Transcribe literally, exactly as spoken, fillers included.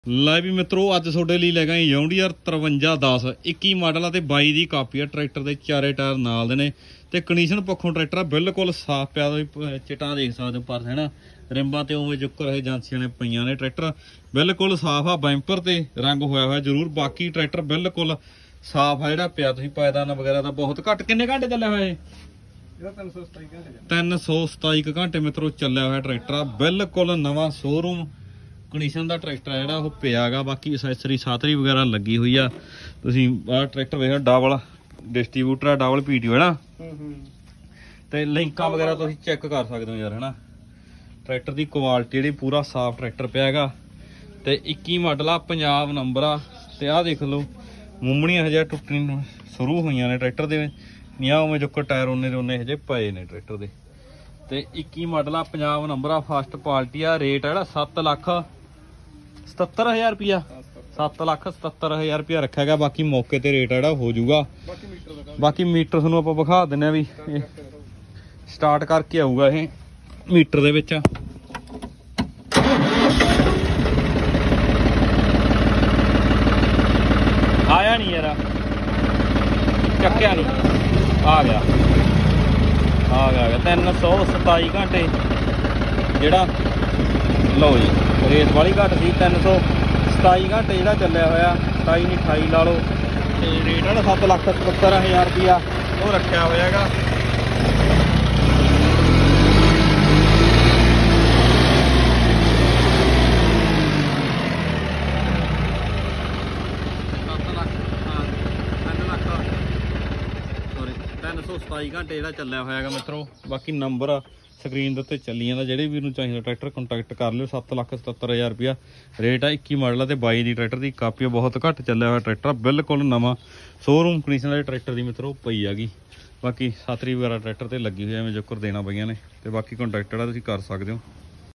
ਲੈ ਵੀ ਮਿੱਤਰੋ ਅੱਜ ਤੁਹਾਡੇ ਲਈ ਲੈ ਗਏ ਜੌਂਡੀਆਰ ਤਰਵੰਜਾ ਦਸ ਇੱਕੀ ਮਾਡਲ ਆ ਤੇ ਬਾਈ ਦੀ ਕਾਪੀ ਆ। ਟਰੈਕਟਰ ਦੇ ਚਾਰੇ ਟਾਇਰ ਨਾਲ ਦੇ ਨੇ ਤੇ ਕੰਡੀਸ਼ਨ ਪੱਖੋਂ ਟਰੈਕਟਰ ਬਿਲਕੁਲ ਸਾਫ਼ ਪਿਆ। ਤੁਸੀਂ ਚਿਟਾਂ ਦੇਖ ਸਕਦੇ ਹੋ ਪਰ ਹੈਨਾ ਰਿੰਬਾਂ ਤੇ ਉਵੇਂ ਚੁੱਕ ਰਹੇ ਏਜੰਸੀਆਂ ਨੇ ਪਈਆਂ ਨੇ। ਟਰੈਕਟਰ ਬਿਲਕੁਲ ਸਾਫ਼ ਆ, ਬੈਂਪਰ ਤੇ ਰੰਗ ਹੋਇਆ ਹੋਇਆ ਜ਼ਰੂਰ। ਬਾਕੀ ਟਰੈਕਟਰ ਬਿਲਕੁਲ ਸਾਫ਼ ਆ ਜਿਹੜਾ ਪਿਆ। ਤੁਸੀਂ ਪਾਇਦਾਨ ਵਗੈਰਾ ਤਾਂ ਬਹੁਤ ਘੱਟ। ਕਿੰਨੇ ਘੰਟੇ ਚੱਲਿਆ ਹੋਇਆ ਇਹ? ਤਿੰਨ सौ सताई ਘੰਟੇ ਮਿੱਤਰੋ ਚੱਲਿਆ ਹੋਇਆ ਟਰੈਕਟਰ ਆ। ਬਿਲਕੁਲ ਨਵਾਂ ਸ਼ੋਰੂਮ ਕੰਡੀਸ਼ਨ ਦਾ ਟਰੈਕਟਰ ਆ ਜਿਹੜਾ ਉਹ ਪਿਆਗਾ। ਬਾਕੀ ਅਸੈਸਰੀ ਸਾਤਰੀ ਵਗੈਰਾ ਲੱਗੀ ਹੋਈ ਆ। ਤੁਸੀਂ ਆਹ ਟਰੈਕਟਰ ਵੇਖੋ ਡਬਲ ਡਿਸਟ੍ਰੀਬਿਊਟਰ ਆ, ਡਬਲ ਪੀਟੀਓ ਹੈ ਨਾ। ਤੇ ਲਿੰਕਾਂ ਵਗੈਰਾ ਤੁਸੀਂ ਚੈੱਕ ਕਰ ਸਕਦੇ ਹੋ ਯਾਰ ਹੈਨਾ। ਟਰੈਕਟਰ ਦੀ ਕੁਆਲਿਟੀ ਜਿਹੜੀ ਪੂਰਾ ਸਾਫ਼ ਟਰੈਕਟਰ ਪਿਆ ਹੈਗਾ। ਤੇ ਇੱਕੀ ਮਾਡਲ ਆ, ਪੰਜਾਬ ਨੰਬਰ ਆ। ਤੇ ਆਹ ਦੇਖ ਲਓ ਮੁੰਮਣੀਆਂ ਹਜੇ ਟੁੱਟਣੀ ਸ਼ੁਰੂ ਹੋਈਆਂ ਨੇ ਟਰੈਕਟਰ ਦੇ। ਨੀਆਂ ਉਵੇਂ ਚੁੱਕ ਟਾਇਰ ਉਹਨੇ ਦੇ ਉਹਨੇ ਹਜੇ ਪਏ ਨੇ ਟਰੈਕਟਰ ਦੇ। ਤੇ ਇੱਕੀ ਮਾਡਲ ਆ, ਪੰਜਾਬ ਨੰਬਰ ਆ, ਫਸਟ ਪਾਰਟੀ ਆ। ਰੇਟ ਆ ਜਿਹੜਾ ਸੱਤ ਲੱਖ ਸਤੱਤਰ ਹਜ਼ਾਰ ਰੁਪਇਆ ਸੱਤ ਲੱਖ ਸਤੱਤਰ ਹਜ਼ਾਰ ਰੁਪਇਆ ਰੱਖਿਆ ਗਿਆ। ਬਾਕੀ ਮੌਕੇ ਤੇ ਰੇਟ ਆ ਜਿਹੜਾ ਹੋ ਜਾਊਗਾ। ਬਾਕੀ ਮੀਟਰ ਤੁਹਾਨੂੰ ਆਪਾਂ ਵਿਖਾ ਦਿੰਦੇ ਆ ਵੀ ਸਟਾਰਟ ਕਰਕੇ ਆਊਗਾ ਇਹ ਮੀਟਰ ਦੇ ਵਿੱਚ। ਆਇਆ ਨਹੀਂ ਯਾਰ, ਚੱਕਿਆ ਨਹੀਂ, ਆ ਗਿਆ ਆ ਗਿਆ ਤਿੰਨ ਸੌ ਸਤਾਈ ਘੰਟੇ ਜਿਹੜਾ। ਲਓ ਜੀ ਰੇਸ ਵਾਲੀ ਘੱਟ ਸੀ। ਤਿੰਨ ਸੌ ਸਤਾਈ ਘੰਟੇ ਜਿਹੜਾ ਚੱਲਿਆ ਹੋਇਆ। ਸਤਾਈ ਨਹੀਂ ਅਠਾਈ ਲਾ ਲਓ। ਤੇ ਰੇਟ ਜਿਹੜਾ ਸੱਤ ਲੱਖ ਸਤੱਤਰ ਹਜ਼ਾਰ ਰੁਪਇਆ ਉਹ ਰੱਖਿਆ ਹੋਇਆ ਹੈਗਾ। ਤਿੰਨ ਸੌ ਸਤਾਈ ਘੰਟੇ ਜਿਹੜਾ ਚੱਲਿਆ ਹੋਇਆ ਹੈਗਾ ਮਿੱਤਰੋ। ਬਾਕੀ ਨੰਬਰ ਸਕਰੀਨ ਦੇ ਉੱਤੇ ਚੱਲੀ ਜਾਂਦਾ। ਜਿਹੜੇ ਵੀਰ ਨੂੰ ਚਾਹੀਦਾ ਟਰੈਕਟਰ ਕੰਟੈਕਟ ਕਰ ਲਿਓ। ਸੱਤ ਲੱਖ ਸਤੱਤਰ ਹਜ਼ਾਰ ਰੁਪਇਆ ਰੇਟ ਆ। ਇੱਕੀ ਮਾਡਲ ਆ ਤੇ ਬਾਈ ਦੀ ਟਰੈਕਟਰ ਦੀ ਕਾਪੀ ਬਹੁਤ ਘੱਟ ਚੱਲਿਆ ਹੋਇਆ ਟਰੈਕਟਰ। ਬਿਲਕੁਲ ਨਵਾਂ ਸ਼ੋਰੂਮ ਕੰਡੀਸ਼ਨ ਵਾਲੇ ਟਰੈਕਟਰ ਦੀ ਮਿੱਤਰੋ ਪਈ ਹੈਗੀ। ਬਾਕੀ ਸਾਤਰੀ ਵਗੈਰਾ ਟਰੈਕਟਰ ਤੇ ਲੱਗੀ ਹੋਈ ਐਵੇਂ ਜੋਕਰ ਦੇਣਾ ਪਈਆਂ ਨੇ। ਤੇ ਬਾਕੀ ਕੰਟੈਕਟ ਜਿਹੜਾ ਤੁਸੀਂ ਕਰ ਸਕਦੇ ਹੋ।